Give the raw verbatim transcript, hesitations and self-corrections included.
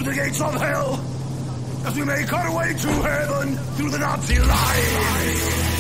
the gates of hell as we make our way to heaven through the Nazi lines.